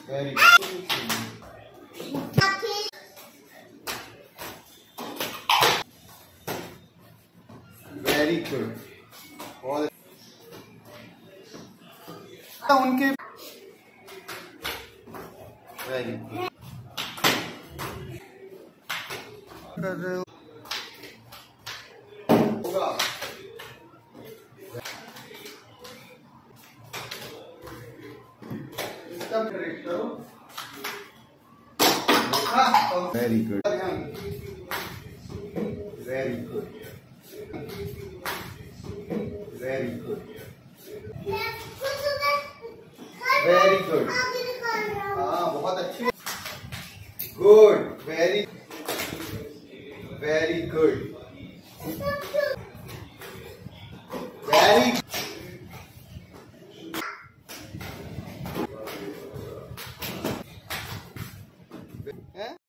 Very good. और उनके very good कर रहे हो होगा। Very good very good very good very good. हाँ बहुत अच्छी। Good very very good very